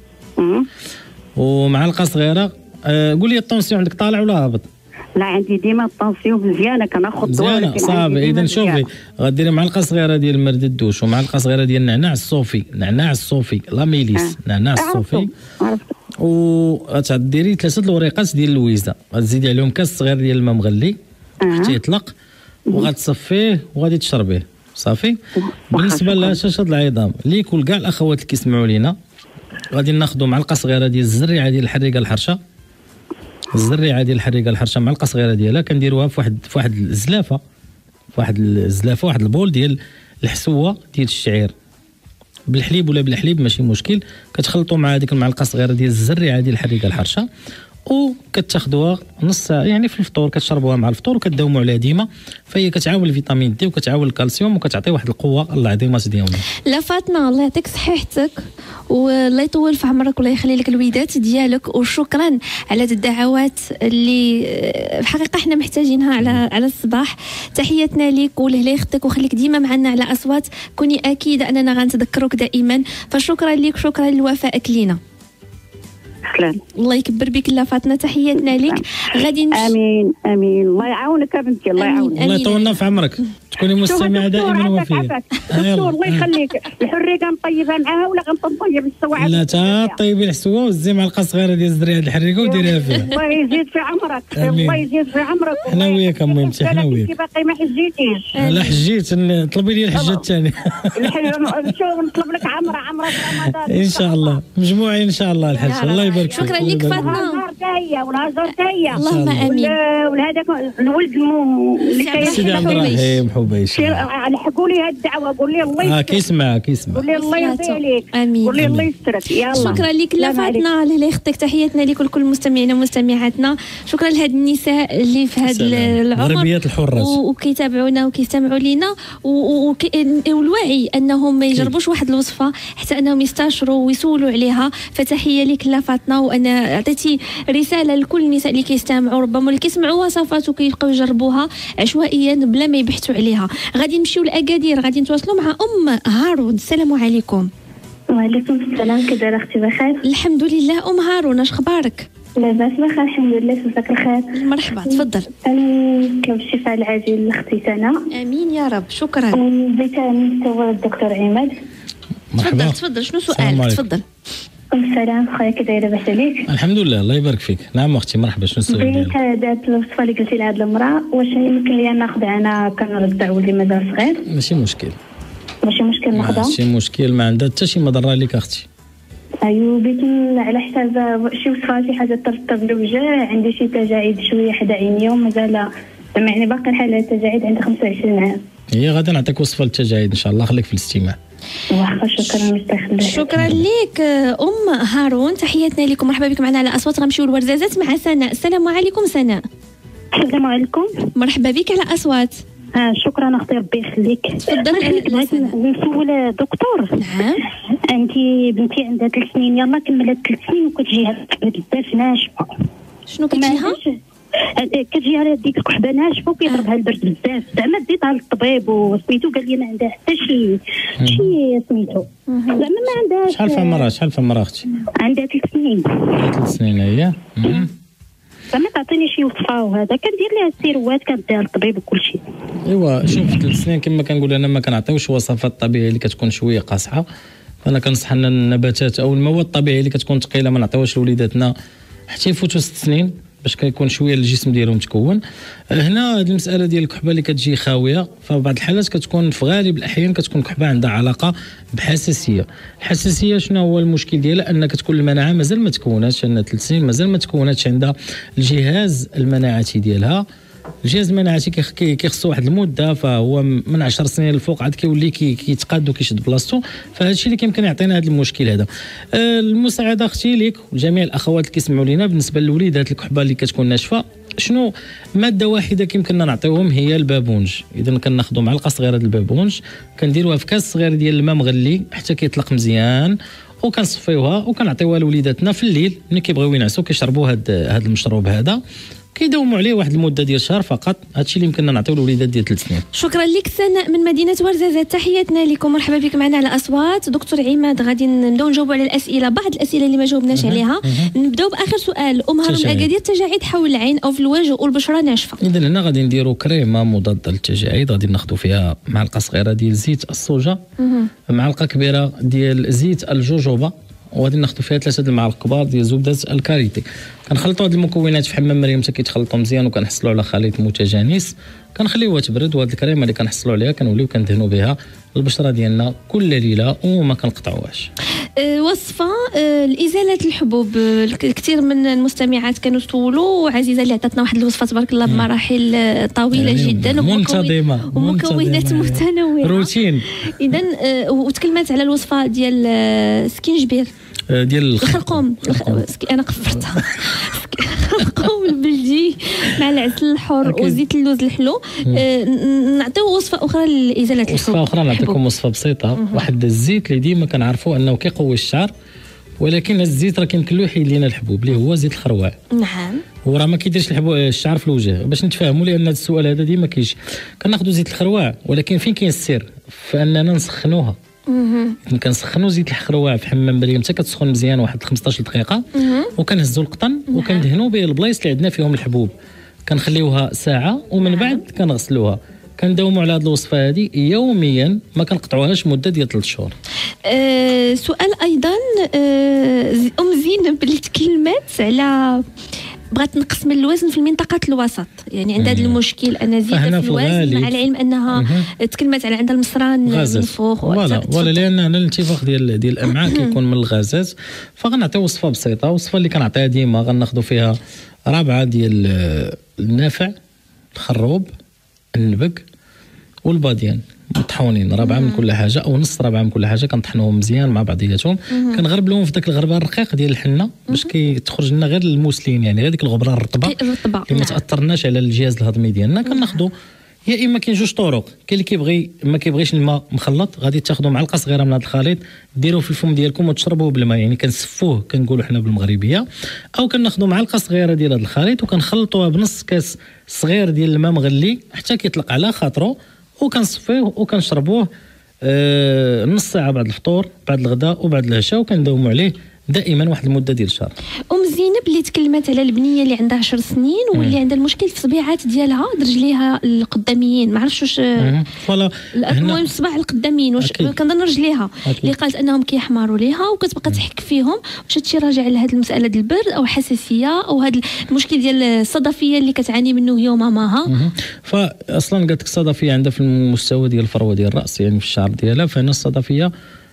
ومعلقه صغيره. قولي الطونسيون عندك طالع ولا هابط؟ لا عندي ديما الطونسيون مزيانه، كناخذ دواء. صافي اذا شوفي غديري معلقه صغيره ديال مرد الدوش ومعلقه صغيره ديال النعناع الصوفي. النعناع الصوفي لا ميليس. النعناع الصوفي. وغتديري 3 الوريقات ديال اللويزه، غتزيدي عليهم كاس صغير ديال الماء مغلي حتى يطلق، وغتصفيه وغادي تشربيه صافي. بالنسبه لهشاشه العظام ليك ولكاع الاخوات اللي كيسمعوا لينا، غادي ناخذوا معلقه صغيره ديال الزريعه ديال الحريقه الحرشه. الزريعه ديال الحريقه الحرشه معلقه صغيره ديالها كنديروها في واحد الزلافه، واحد البول ديال الحسوه ديال الشعير بالحليب ولا بالحليب ماشي مشكل. كتخلطوا مع هذيك المعلقه الصغيره ديال الزريعه ديال الحريقه الحرشه وكتاخذوها نص ساعه يعني في الفطور، كتشربوها مع الفطور وكتداوموا عليها ديما، فهي كتعاون الفيتامين دي وكتعاون الكالسيوم وكتعطي واحد القوه العظيمه ديالنا. لا فاطمه الله يعطيك صحيحتك والله يطول في عمرك والله يخلي لك الوليدات ديالك، وشكرا على هذه الدعوات اللي في الحقيقه احنا محتاجينها على الصباح. تحياتنا لك ولهلا اختك وخليك ديما معنا على اصوات، كوني اكيده اننا غنتذكروك دائما، فشكرا لك، شكرا لوفائك لينا. الله يكبر بك لا فاطمه، تحياتنا لك. غادي امين الله يعاونك يا بنتي، الله يعاونك. الله يطولنا في عمرك، تكوني مستمعه دائما وفيه. الله يخليك. الحريقه نطيبها معاها ولا غنطيب السواعد؟ لا تا طيبي الحسوه وزي معلقه صغيره ديال الزريعه الحريقه وديريها فيها. الله يزيد في عمرك. الله يزيد في عمرك. حنا وياك اميمتي، حنا وياك. باقي ما حجيتيش. لا حجيت، طلبي لي الحجه الثانيه. شوف نطلب لك عمره رمضان ان شاء الله، مجموعين ان شاء الله الحج. الله يبارك فيك. شكرا لك فاطمه. والهزار تاهي اللهم امين. ولهذاك الولد اللي كاين سيدي عبد الرحيم حبيش، لحقوا لي هذه الدعوه، قول لي الله كيسمع قول لي الله يرضي عليك. امين. قول لي الله يسترك. يلا شكرا لك لا فاطمه، لهلا اختك، تحياتنا لك ولكل مستمعينا ومستمعاتنا. شكرا لهاد النساء اللي في هذا العمر غربيات الحرات وكيتابعونا وكيستمعوا لينا، والوعي انهم ما يجربوش واحد الوصفه حتى انهم يستشروا ويسولوا عليها. فتحيه لك لا فاطمه، وانا عطيتي رساله لكل النساء اللي كيستمعوا ربما اللي كيسمعوا وصفات وكيبقاو يجربوها عشوائيا بلا ما يبحثوا عليها. غادي نمشيو لاكادير، غادي نتواصلوا مع هارون. السلام عليكم. وعليكم السلام، كي دايره اختي؟ بخير الحمد لله. هارون اش اخبارك؟ لاباس بخير الحمد لله، مساك الخير. مرحبا تفضل. نطلب الشفاء العاجل لاختي سناء. امين يا رب. شكرا. بغيت نسول الدكتور عماد. مرحبا. تفضل شنو سؤالك؟ تفضل. السلام خويا، كي دايره؟ باش عليك؟ الحمد لله الله يبارك فيك. نعم اختي مرحبا، شنو السؤال ديالك؟ بغيت دات الوصفه اللي قلتي لهاد المراه، واش يمكن لي ناخذها؟ انا كنرضع ولدي مازال صغير. ماشي مشكل ناخذها، ماشي مشكل، ما عندها حتى شي مضره لك اختي. ايوا بغيت على حساب شي وصفه، شي حاجه ترطب الوجه. عندي شي تجاعيد شويه حدا عيني ومازال يعني باقي الحاله تجاعيد، عندي 25 عام. هي غدا نعطيك وصفه للتجاعيد ان شاء الله، خليك في الاستماع. واخا شكرا. شكرا لك هارون، تحياتنا لكم، مرحبا بكم معنا على اصوات. غنمشيو للورزازات مع سناء. السلام عليكم سناء. السلام عليكم. مرحبا بك على اصوات. شكرا اختي، ربي يخليك. تفضلي. بغيت نسول دكتور. نعم. عندي بنتي عندها 3 سنين، يلا كملت 3 سنين وكتجيها بزاف ناشفه. شنو كتجيها؟ كتجيها ديك الكحبه ناشفه وكيضربها البرد بزاف. زعما ديتها للطبيب وسميتو قال لي ما عندها حتى شي سميتو، زعما ما عندهاش. شحال في عمرها اختي؟ عندها 3 سنين. 3 سنين هي. زعما تعطيني شي وصفه وهذا، كندير لها السيروات كنديها للطبيب وكل شيء. ايوا شوف 3 سنين كما كنقول انا ما كنعطيوش وصفات طبيعيه اللي كتكون شويه قاصحه، انا كنصح ان النباتات او المواد الطبيعيه اللي كتكون ثقيله ما نعطيوهاش لوليداتنا حتى يفوتوا 6 سنين باش كيكون شويه الجسم ديالهم تكون. هنا هذه المساله ديال الكحبه اللي كتجي خاويه، فبعض الحالات كتكون في غالب الاحيان كتكون كحبه عندها علاقه بحساسيه. الحساسيه شنو هو المشكل ديالها؟ ان كتكون المناعه مازال ما تكوناتش، عندها 3 سنين مازال ما تكوناتش عندها الجهاز المناعتي ديالها. الجهاز المناعتي كيخصو واحد المده، فهو من 10 سنين للفوق عاد كيولي كيتقاد وكيشد بلاصتو. فهذا الشيء اللي كيمكن يعطينا هذا المشكل هذا. المساعده اختي ليك وجميع الاخوات اللي كيسمعوا لينا بالنسبه للوليدات الكحبه اللي كتكون ناشفه، شنو ماده واحده كيمكننا نعطيوهم هي البابونج. اذا كناخذوا معلقه صغيره ديال البابونج كنديروها في كاس صغير ديال الماء مغلي حتى كيطلق مزيان، وكنصفيوها وكنعطيوها لوليداتنا في الليل ملي كيبغيو ينعسوا كيشربوا هذا المشروب هذا، كيداوموا عليه واحد المده ديال شهر فقط. هادشي اللي يمكننا نعطيو للوليدات ديال 3 سنين. شكرا لك سناء من مدينه ورزازات، تحياتنا لكم، مرحبا بك معنا على اصوات. دكتور عماد غادي نبداو نجاوبوا على الاسئله، بعض الاسئله اللي ما جاوبناش عليها. نبداو باخر سؤال. ام هارون اكادير تجاعيد حول العين او في الوجه والبشره ناشفه. اذا هنا غادي نديروا كريمه مضاده للتجاعيد، غادي ناخذوا فيها معلقه صغيره ديال زيت الصوجه، معلقه كبيره ديال زيت الجوجوبا، وغادي ناخذوا فيها 3 المعالق كبار ديال زبده الكاريتي. كنخلطوا هاد المكونات في حمام مريم حتى كيتخلطوا مزيان وكنحصلوا على خليط متجانس، كنخليوها تبرد. وهاد الكريمه اللي كنحصلوا عليها كنوليو كندهنوا بها البشره ديالنا كل ليله وما كنقطعوهاش. وصفه لازاله الحبوب. الكثير من المستمعات كانوا سولوا، وعزيزه اللي عطاتنا واحد الوصفه تبارك الله بمراحل طويله يعني جدا منتظمه ومكونات متنوعه روتين. اذا وتكلمت على الوصفه ديال سكينجبير ديال الخرقوم. انا قفرتها. الخرقوم البلدي مع العسل الحر وزيت اللوز الحلو. نعطيو وصفه اخرى لازاله الحبوب. وصفه اخرى نعطيكم وصفه بسيطه. واحد الزيت اللي ديما كنعرفوا انه كيقوي الشعر، ولكن الزيت راه كيمكن له يحيد لنا الحبوب اللي هو زيت الخروع. نعم. هو راه ما كيديرش الشعر في الوجه. باش نتفاهموا، لان هذا السؤال هذا ديما كيجي. كناخذوا زيت الخروع، ولكن فين كاين السر؟ فاننا نسخنوها. كنسخنوا زيت الخروع في حمام مريم حتى كتسخن مزيان واحد 15 دقيقه، وكنهزوا القطن وكندهنوا به البلايص اللي عندنا فيهم الحبوب. كنخليوها ساعه ومن بعد كنغسلوها. كنداوموا على هذه الوصفه هذه يوميا، ما كنقطعوهاش مده ديال 3 شهور. سؤال ايضا. ام زينب اللي تكلمت على بغات تنقص من الوزن في منطقه الوسط، يعني عندها هذا المشكل ان زياده في الوزن، مع العلم انها تكلمت على عندها المصران منفوخ ولا لان الانتفاخ ديال الامعاء كيكون من الغازات. فغنعطيو وصفه بسيطه، وصفه اللي كنعطيها ديما غناخذوا فيها 4 ديال النافع، الخروب، النبق والباديان مطحونين، 4 من كل حاجه او نص 4 من كل حاجه، كنطحنوهم مزيان مع بعضياتهم. كنغربلوهم في داك الغربال الرقيق ديال الحنه باش كتخرج لنا غير الموسلين، يعني غير ديك الغبره الرطبه اللي ما تاثرناش على الجهاز الهضمي ديالنا. كناخذوا يا اما كاين 2 طرق. كاين اللي كيبغي ما كيبغيش الماء مخلط، غادي تاخذوا معلقه صغيره من هذا الخليط ديروه في الفم ديالكم وتشربوه بالماء، يعني كنسفوه كنقولوا حنا بالمغربيه. او كناخذوا معلقه صغيره ديال هذا الخليط وكنخلطوها بنص كاس صغير ديال الماء مغلي حتى كيطلق على خاطرو، وكنصفيوه وكنشربوه نص ساعه بعد الفطور، بعد الغداء وبعد العشاء، وكنداوموا عليه دائما واحد المده ديال شهر. ام زينب اللي تكلمت على البنيه اللي عندها 10 سنين واللي عندها المشكل في الصبيعات ديالها، رجليها القداميين، ما عرفتش واش المهم الصباع القداميين واش كنظن رجليها اللي قالت انهم كيحمروا ليها وكتبقى تحك فيهم. واش هادشي راجع لهاد المساله ديال البرد او حساسيه او هاد المشكل ديال الصدفيه اللي كتعاني منه هي وماماها؟ فاصلا قالت لك الصدفيه عندها في المستوى ديال الفروه ديال الراس، يعني في الشعر ديالها. فهنا الصدفيه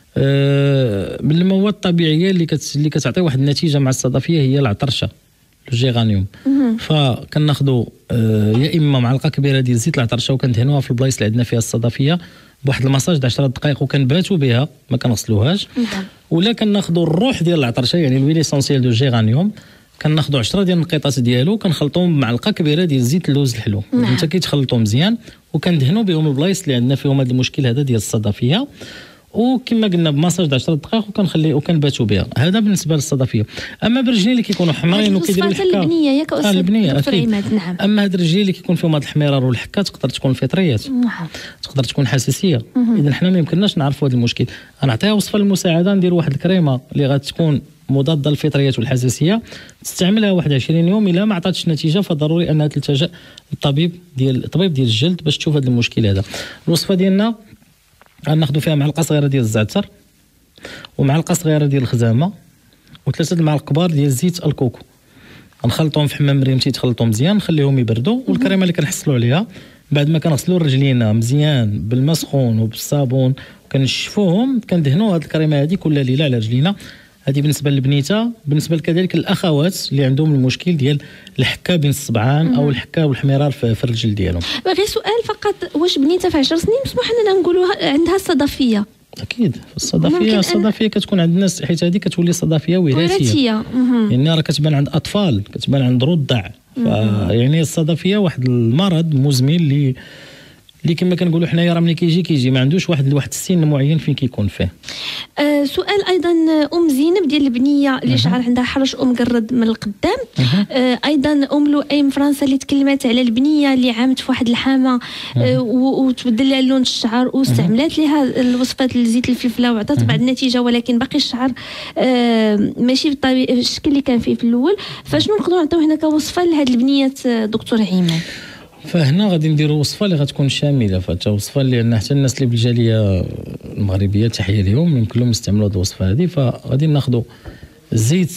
من المواد الطبيعيه اللي كتعطي واحد النتيجه مع الصدفيه هي العطرشه، الجيرانيوم. فكناخذوا يا اما معلقه كبيره ديال زيت العطرشه وكندهنوها في البلايص اللي عندنا فيها الصدفيه بواحد المساج د 10 دقائق وكنباتوا بها ما كنغسلوهاش. ولا كناخذوا الروح ديال العطرشه، يعني الويل اسونسيال دو جيرانيوم، كناخذوا 10 ديال النقيطات ديالو كنخلطوهم بمعلقه كبيره ديال زيت اللوز الحلو. انت كيتخلطوا مزيان وكندهنوا بهم البلايص اللي عندنا فيهم هذا المشكل هذا ديال الصدفيه، وكما قلنا بمساج د 10 دقائق وكنباتوا بها. هذا بالنسبه للصدفيه. اما بالرجلين اللي كيكونوا حمرين وكيديروا الحكه البنيه ياك استاذ البنيه اكيد. نعم. اما هاد الرجلين اللي كيكون فيهم هاد الحميرار والحكه تقدر تكون فطريات، تقدر تكون حساسيه. اذا حنا ما يمكنناش نعرفوا هذا المشكل. غنعطيها وصفه للمساعده، نديروا واحد الكريمه اللي غتكون مضاده للفطريات والحساسيه، تستعملها واحد 20 يوم. الا ما عطاتش نتيجه فضروري انها تلتجا للطبيب ديال الجلد باش تشوف هذا المشكل هذا. الوصفه ديالنا غناخذوا فيها معلقه صغيره ديال الزعتر، ومعلقه صغيره ديال الخزامه وثلاثه المعالق كبار ديال زيت الكوكو. غنخلطهم في حمام مريم تيتخلطوا مزيان، نخليهم يبردوا. والكريمه اللي كنحصلوا عليها بعد ما كنغسلوا رجلينا مزيان بالماء سخون وبالصابون وكنشفوهم، كندهنوا هذه الكريمه هذه كل ليله على رجلينا. هذه بالنسبه للبنيته. بالنسبه كذلك الاخوات اللي عندهم المشكل ديال الحكه بين الصبعان او الحكه والحميرار في الرجل ديالهم. غير سؤال فقط، واش بنيته في 10 سنين مسموح اننا نقولوا عندها الصدفيه؟ اكيد الصدفيه كتكون عند الناس، حيت هذه كتولي صدفيه وراثيه يعني راه كتبان عند اطفال، كتبان عند رضع. يعني الصدفيه واحد المرض مزمن اللي كما كنقولوا حنايا راه ملي كيجي ما عندوش واحد السن معين فين كيكون فيه. سؤال ايضا زينب ديال البنيه اللي شعر عندها حرش مقرد من القدام. ايضا لؤيم فرنسا اللي تكلمت على البنيه اللي عامت في واحد الحامه وتبدل لها لون الشعر واستعملت لها الوصفات لزيت الفلفله وعطات بعض النتيجه، ولكن باقي الشعر ماشي بالطبيعي الشكل اللي كان فيه في الاول. فشنو نقدروا نعطيو هنا كوصفه لهاد البنيات دكتور عماد؟ فهنا غادي نديروا وصفه اللي غتكون شامله، وصفه اللي حتى الناس اللي بالجاليه المغربيه تحيه لهم يمكن لهم يستعملوا هذه الوصفه هذه. فغادي ناخذوا زيت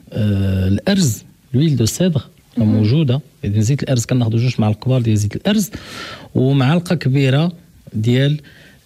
الارز، لويل دو سيدر موجوده، اذا زيت الارز كناخذوا 2 معالق كبار ديال زيت الارز ومعلقه كبيره ديال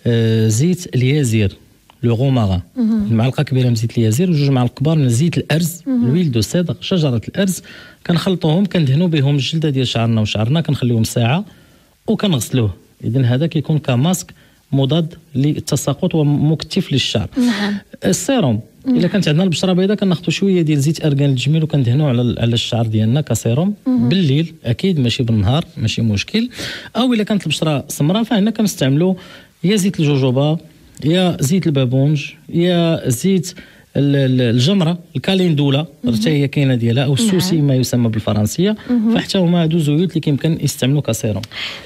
زيت اليازير لو غومارا، معلقه كبيره من زيت اليازير و2 معالق كبار من زيت الارز لويل دو سيدر شجره الارز. كنخلطوهم كندهنوا بهم الجلده ديال شعرنا كنخليهم ساعه وكنغسلوه. اذا هذا كيكون كماسك مضاد للتساقط ومكتف للشعر. السيروم الا كانت عندنا البشره بيضاء كناخذوا شويه ديال زيت ارغان الجميل وكندهنوا على الشعر ديالنا كسيروم بالليل، اكيد ماشي بالنهار ماشي مشكل. او الا كانت البشره سمراء فهنا كنستعملوا يا زيت الجوجوبا يا زيت البابونج يا زيت الجمره الكاليندولا حتى هي كاينه ديالها، او السوسي ما يسمى بالفرنسيه. فحتى هما هادو زيوت اللي كيمكن يستعملوا كسيروم.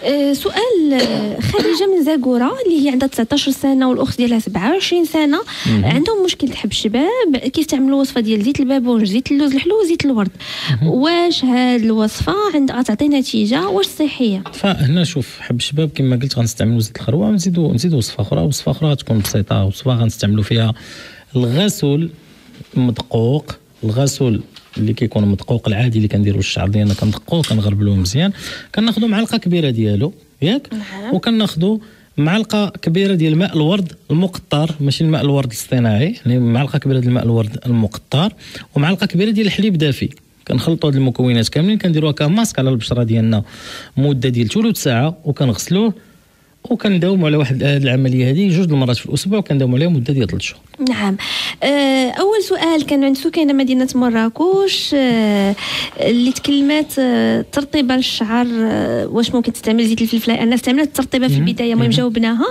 سؤال خديجه من زاكوره اللي هي عندها 19 سنه والاخت ديالها 27 سنه، عندهم مشكل حب الشباب، كيستعملوا وصفه ديال زيت البابونج زيت اللوز الحلو وزيت الورد. واش هاد الوصفه غتعطي نتيجه؟ واش صحيه؟ فهنا شوف حب الشباب كما قلت غنستعملوا زيت الخروع ونزيدوا وصفه اخرى غتكون بسيطه. وصفه غنستعملوا فيها الغسول مدقوق، الغسول اللي كيكون مدقوق العادي اللي كنديروا الشعر ديالنا كندقوه كنغربلوه مزيان، كناخذوا معلقه كبيره ديالو ياك، وكناخذوا معلقه كبيره ديال الماء الورد المقطر، ماشي الماء الورد الاصطناعي، يعني معلقه كبيره ديال الماء الورد المقطر ومعلقه كبيره ديال الحليب دافي. كنخلطوا هاد المكونات كاملين كنديروها كماسك على البشره ديالنا مده ديال ثلث ساعه وكنغسلوه وكنداوموا على واحد العمليه هذه 2 المرات في الاسبوع وكنداوموا عليها مده ديال 3 شهور. نعم. اول سؤال كان عند سكينه مدينه مراكش اللي تكلمات ترطيبه للشعر، واش ممكن تستعمل زيت الفلفله؟ انا استعملت الترطيبه في البدايه المهم جاوبناها.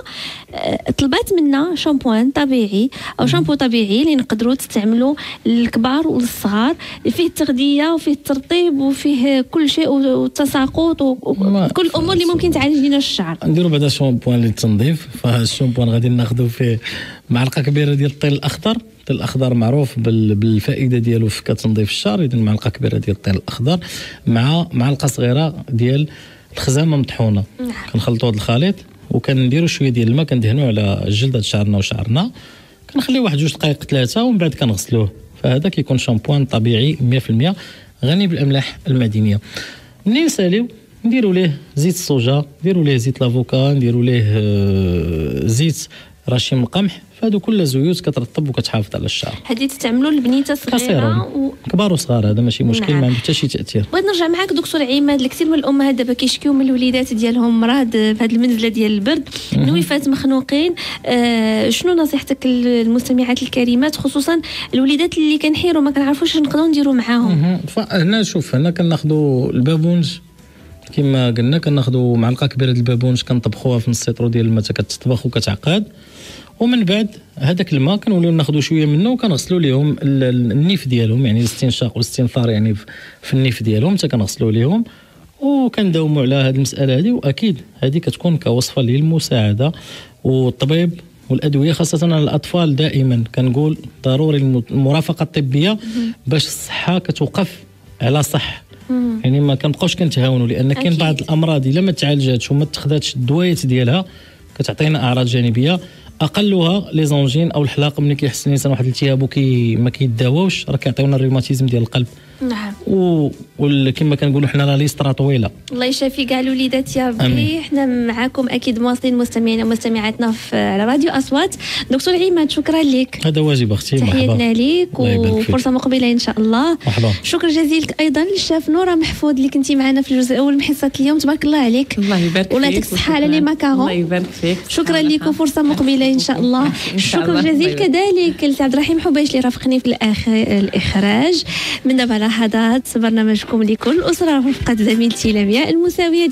طلبات منا شامبوان طبيعي او شامبو طبيعي اللي نقدروا تستعملوا للكبار وللصغار، فيه التغذيه وفيه الترطيب وفيه كل شيء والتساقط وكل الامور اللي ممكن تعالج لنا الشعر. نديروا بعدا شامبوان للتنظيف. فالشامبوان غادي ناخذوا فيه معلقه كبيره ديال الطين الاخضر. الطين الاخضر معروف بالفائده ديالو في كتنظيف الشعر، اذا معلقه كبيره ديال الطين الاخضر مع معلقه صغيره ديال الخزامه مطحونه. كنخلطوا هذا الخليط وكنديروا شويه ديال الماء كندهنوا على جلده شعرنا وشعرنا، كنخليوه واحد 2 دقائق 3 ومن بعد كنغسلوه. فهذا كيكون شامبوان طبيعي 100% غني بالاملاح المعدنيه. منين نساليو نديروا ليه زيت الصوجا، نديروا ليه زيت لافوكا، نديروا ليه زيت رشيم القمح. فهادو كل زيوت كترطب وكتحافظ على الشعر. هذه تستعملوا البنيته صغيره كبار وصغار، هذا ماشي مشكل. ما عنده حتى شي تاثير. بغيت نرجع معاك دكتور عماد. الكثير من الامهات دابا كيشكيو من الوليدات ديالهم مرض في هذه المنزله ديال البرد، نويفات مخنوقين. شنو نصيحتك للمستمعات الكريمات خصوصا الوليدات اللي كنحيروا ما كنعرفوش نقدروا نديروا معاهم؟ فهنا شوف هنا كناخذوا البابونج كما قلنا، كناخذوا معلقه كبيره ديال البابونج كنطبخوها في نص لتر ديال الماء كتطبخ وكتعقد، ومن بعد هذاك الماء كنوليو ناخذوا شويه منه وكنغسلوا لهم النيف ديالهم، يعني الاستنشاق والاستنثار يعني في النيف ديالهم حتى كنغسلوا لهم وكنداوموا على هذه المساله هذه. واكيد هذه كتكون كوصفه للمساعده والطبيب والادويه، خاصه الاطفال دائما كنقول ضروري المرافقه الطبيه باش الصحه كتوقف على صح. يعني ما كنبقاوش كنتهاونوا، لان كاين بعض الامراض الا ما تعالجاتش وما تاخذاتش الدوايات ديالها كتعطينا اعراض جانبيه اقلها لي زونجين او الحلاق ملي كيحس الانسان واحد الالتهاب ما كيداواوش، راه كيعطيونا الروماتيزم ديال القلب. نعم. وكما كنقولوا حنا لا ليسترا طويله. الله يشافي كاع الوليدات يا ربي. حنا معاكم اكيد مواصلين مستمعينا ومستمعاتنا على راديو اصوات. دكتور عماد شكرا لك. هذا واجب اختي. تحياتنا ليك وفرصه مقبله ان شاء الله. مرحبا. شكر جزيل ايضا للشاف نوره محفوظ اللي كنتي معنا في الجزء الاول من حصه اليوم. تبارك الله عليك. الله يبارك فيك. ولا يعطيك الصحه على لي ماكارون. الله يبارك فيك. شكرا لك وفرصه مقبله ان شاء الله. شكر جزيل كذلك لسي عبد الرحيم حبيش اللي رافقني في الاخراج. من دابا لحظات برنامجكم لكل الاسره رفقه زميلتي لمياء المساويه.